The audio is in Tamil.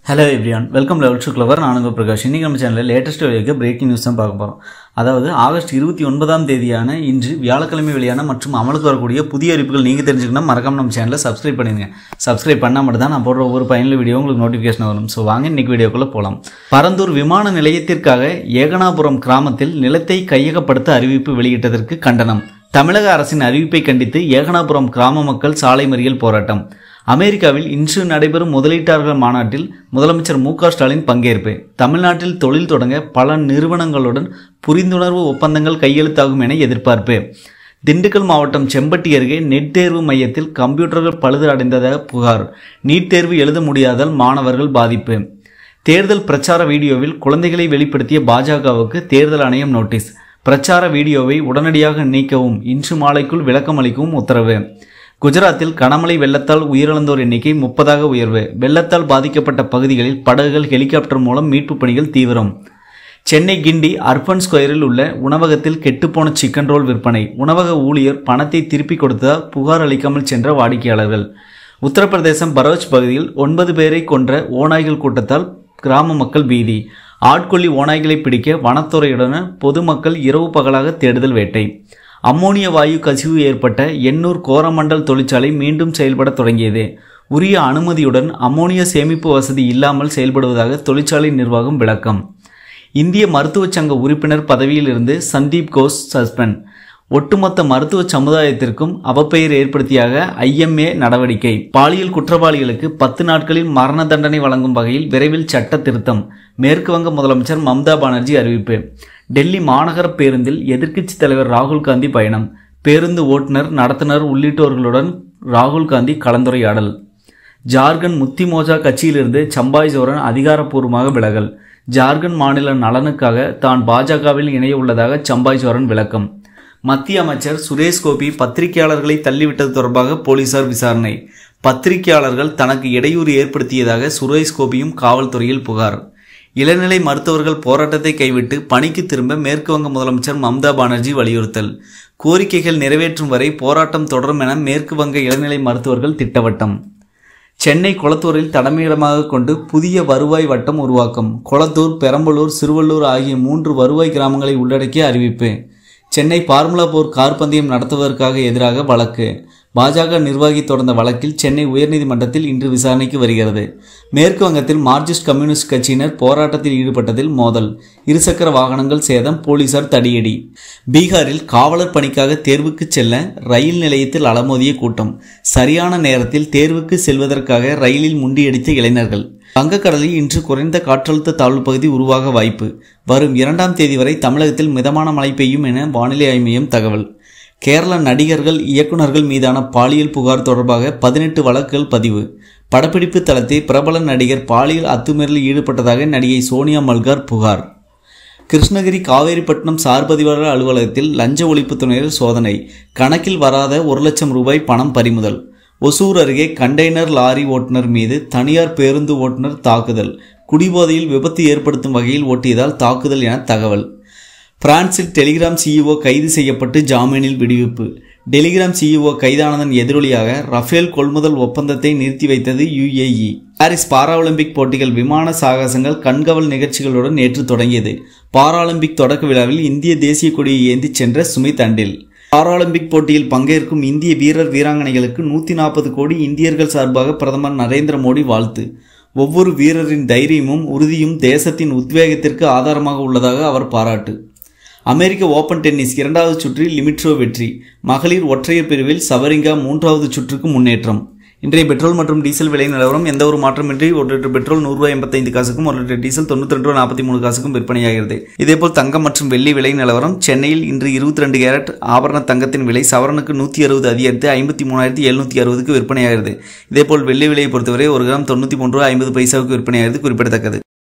Hello everyone, welcome to Level to Clever. நான் உங்கள் பிரகாஷ். இன்னைக்கு நம்ம சேனலில் லேட்டஸ்ட் வெளியாக பிரேக்கிங் நியூஸ் தான் பார்க்க போகிறோம். அதாவது ஆகஸ்ட் 29ஆம் தேதியான இன்று வியாழக்கிழமை வெளியான மற்றும் அமலுக்கு வரக்கூடிய புதிய அறிவிப்புகள் நீங்கள் தெரிஞ்சுக்கணும். மறக்காம நம்ம சேனலை சப்ஸ்கிரைப் பண்ணிடுங்க. சப்ஸ்கிரைப் பண்ணால் மட்டும் தான் நான் போடுற ஒவ்வொரு பயனுள்ள வீடியோ உங்களுக்கு நோட்டிஃபிகேஷன் வரும். ஸோ வாங்க இன்னைக்கு வீடியோக்குள்ளே போகலாம். பரந்தூர் விமான நிலையத்திற்காக ஏகனாபுரம் கிராமத்தில் நிலத்தை கையகப்படுத்த அறிவிப்பு வெளியிட்டதற்கு கண்டனம். தமிழக அரசின் அறிவிப்பை கண்டித்து ஏகனாபுரம் கிராம மக்கள் சாலை மறியல் போராட்டம். அமெரிக்காவில் இன்று நடைபெறும் முதலீட்டாளர்கள் மாநாட்டில் முதலமைச்சர் மு.க. ஸ்டாலின் பங்கேற்பு. தமிழ்நாட்டில் தொழில் தொடங்க பல நிறுவனங்களுடன் புரிந்துணர்வு ஒப்பந்தங்கள் கையெழுத்தாகும் என எதிர்பார்ப்பு. திண்டுக்கல் மாவட்டம் செம்பட்டி அருகே நீட் தேர்வு மையத்தில் கம்ப்யூட்டர்கள் பழுது அடைந்ததாக புகார். நீட் தேர்வு எழுத முடியாதால் மாணவர்கள் பாதிப்பு. தேர்தல் பிரச்சார வீடியோவில் குழந்தைகளை வெளிப்படுத்திய பாஜகவுக்கு தேர்தல் ஆணையம் நோட்டீஸ். பிரச்சார வீடியோவை உடனடியாக நீக்கவும், இன்று மாலைக்குள் விளக்கம் அளிக்கவும் உத்தரவு. குஜராத்தில் கனமழை வெள்ளத்தால் உயிரிழந்தோர் எண்ணிக்கை 30ஆக உயர்வு. வெள்ளத்தால் பாதிக்கப்பட்ட பகுதிகளில் படகுகள், ஹெலிகாப்டர் மூலம் மீட்பு பணிகள் தீவிரம். சென்னை கிண்டி அர்பன் ஸ்கொயரில் உள்ள உணவகத்தில் கெட்டுப்போன சிக்கன் ரோல் விற்பனை. உணவக ஊழியர் பணத்தை திருப்பி கொடுத்ததால் புகார் அளிக்காமல் சென்ற வாடிக்கையாளர்கள். உத்தரப்பிரதேசம் பரோச் பகுதியில் 9 பேரை கொன்ற ஓநாய்கள் கூட்டத்தால் கிராம மக்கள் பீதி. ஆட்கொல்லி ஓநாய்களை பிடிக்க வனத்துறையுடன் பொதுமக்கள் இரவு பகலாக தேடுதல் வேட்டை. அம்மோனிய வாயு கசிவு ஏற்பட்ட எண்ணூர் கோரமண்டல் தொழிற்சாலை மீண்டும் செயல்பட தொடங்கியது. உரிய அனுமதியுடன் அம்மோனியா சேமிப்பு வசதி இல்லாமல் செயல்படுவதாக தொழிற்சாலை நிர்வாகம் விளக்கம். இந்திய மருத்துவ சங்க உறுப்பினர் பதவியில் இருந்து சந்தீப் கோஷ் சஸ்பெண்ட். ஒட்டுமொத்த மருத்துவ சமுதாயத்திற்கும் அவப்பெயர் ஏற்படுத்தியாக IMA நடவடிக்கை. பாலியல் குற்றவாளிகளுக்கு 10 நாட்களில் மரண தண்டனை வழங்கும் வகையில் விரைவில் சட்ட திருத்தம். மேற்கு வங்க முதலமைச்சர் மம்தா பானர்ஜி அறிவிப்பு. டெல்லி மாநகர பேருந்தில் எதிர்க்கட்சி தலைவர் ராகுல் காந்தி பயணம். பேருந்து ஓட்டுநர், நடத்துனர் உள்ளிட்டோர்களுடன் ராகுல் காந்தி கலந்துரையாடல். ஜார்க்கண்ட் முக்தி மோர்ச்சா கட்சியிலிருந்து சம்பாய் சோரன் அதிகாரப்பூர்வமாக விலகல். ஜார்க்கண்ட் மாநில நலனுக்காக தான் பாஜகவில் இணைய உள்ளதாக சம்பாய் சோரன் விளக்கம். மத்திய அமைச்சர் சுரேஷ் கோபி பத்திரிகையாளர்களை தள்ளிவிட்டது தொடர்பாக போலீசார் விசாரணை. பத்திரிகையாளர்கள் தனக்கு இடையூறு ஏற்படுத்தியதாக சுரேஷ் கோபியும் காவல்துறையில் புகார். இளநிலை மருத்துவர்கள் போராட்டத்தை கைவிட்டு பணிக்கு திரும்ப மேற்கு வங்க முதலமைச்சர் மம்தா பானர்ஜி வலியுறுத்தல். கோரிக்கைகள் நிறைவேற்றும் வரை போராட்டம் தொடரும் என மேற்கு வங்க இளநிலை மருத்துவர்கள் திட்டவட்டம். சென்னை கொளத்தூரில் தலைமையிடமாக கொண்டு புதிய வருவாய் வட்டம் உருவாக்கம். கொளத்தூர், பெரம்பலூர், சிறுவள்ளூர் ஆகிய 3 வருவாய் கிராமங்களை உள்ளடக்கிய அறிவிப்பு. சென்னை பார்முலா போர் கார் பந்தயம் நடத்துவதற்காக எதிராக வழக்கு. பாஜக நிர்வாகி தொடர்ந்த வழக்கில் சென்னை உயர்நீதிமன்றத்தில் இன்று விசாரணைக்கு வருகிறது. மேற்கு வங்கத்தில் மார்க்சிஸ்ட் கம்யூனிஸ்ட் கட்சியினர் போராட்டத்தில் ஈடுபட்டதில் மோதல். இருசக்கர வாகனங்கள் சேதம், போலீசார் தடியடி. பீகாரில் காவலர் பணிக்காக தேர்வுக்கு செல்ல ரயில் நிலையத்தில் அலமோதிய கூட்டம். சரியான நேரத்தில் தேர்வுக்கு செல்வதற்காக ரயிலில் முண்டியடித்த இளைஞர்கள். வங்கக்கடலில் இன்று குறைந்த காற்றழுத்த தாழ்வு பகுதி உருவாக வாய்ப்பு. வரும் 2ஆம் தேதி வரை தமிழகத்தில் மிதமான மழை பெய்யும் என வானிலை ஆய்வு மையம் தகவல். கேரள நடிகர்கள், இயக்குநர்கள் மீதான பாலியல் புகார் தொடர்பாக 18 வழக்குகள் பதிவு. படப்பிடிப்பு தளத்தில் பிரபல நடிகர் பாலியல் அத்துமீறலில் ஈடுபட்டதாக நடிகை சோனியா மல்கார் புகார். கிருஷ்ணகிரி காவேரிப்பட்டினம் சார்பதிவாளர் அலுவலகத்தில் லஞ்ச ஒழிப்புத்துறையினர் சோதனை. கணக்கில் வராத 1 லட்சம் ரூபாய் பணம் பறிமுதல். ஒசூர் அருகே கண்டெய்னர் லாரி ஓட்டுநர் மீது தனியார் பேருந்து ஓட்டுநர் தாக்குதல். குடிபோதையில் விபத்து ஏற்படுத்தும் வகையில் ஓட்டியதால் தாக்குதல் என தகவல். பிரான்சில் டெலிகிராம் CEO கைது செய்யப்பட்டு ஜாமீனில் விடுவிப்பு. டெலிகிராம் CEO கைதானதன் எதிரொலியாக ரஃபேல் கொள்முதல் ஒப்பந்தத்தை நிறுத்தி வைத்தது UAE. பாரிஸ் பாராலிம்பிக் போட்டிகள் விமான சாகசங்கள், கண்கவல் நிகழ்ச்சிகளுடன் நேற்று தொடங்கியது. பாராலிம்பிக் தொடக்க விழாவில் இந்திய தேசிய கொடியை ஏந்தி சென்ற சுமித் அண்டில். பாராலிம்பிக் போட்டியில் பங்கேற்கும் இந்திய வீரர் வீராங்கனைகளுக்கு 140 கோடி இந்தியர்கள் சார்பாக பிரதமர் நரேந்திர மோடி வாழ்த்து. ஒவ்வொரு வீரரின் தைரியமும் உறுதியும் தேசத்தின் உத்வேகத்திற்கு ஆதாரமாக உள்ளதாக அவர் பாராட்டு. அமெரிக்க ஓபன் டென்னிஸ் 2வது சுற்றில் லிமிட்ரோ வெற்றி. மகளிர் ஒற்றையர் பிரிவில் சவரிங்கா 3வது சுற்றுக்கு முன்னேற்றம். இன்றைய பெட்ரோல் மற்றும் டீசல் விலை நிலவரம் எந்த ஒரு மாற்றமின்றி 1 லிட்டர் பெட்ரோல் 100.85 காசுக்கும் 1 லிட்டர் டீசல் 92.43 காசுக்கும் விற்பனையாகிறது. இதேபோல் தங்கம் மற்றும் வெள்ளி விலை நிலவரம். சென்னையில் இன்று 22 கேரட் ஆபரண தங்கத்தின் விலை சவரனுக்கு 160 அதிகரித்து 53,760க்கு விற்பனையாகிறது. இதேபோல் வெள்ளி விலையை பொறுத்தவரை 1 கிராம் 93.50 பைசாவுக்கு விற்பனையாகிறது குறிப்பிடத்தக்கது.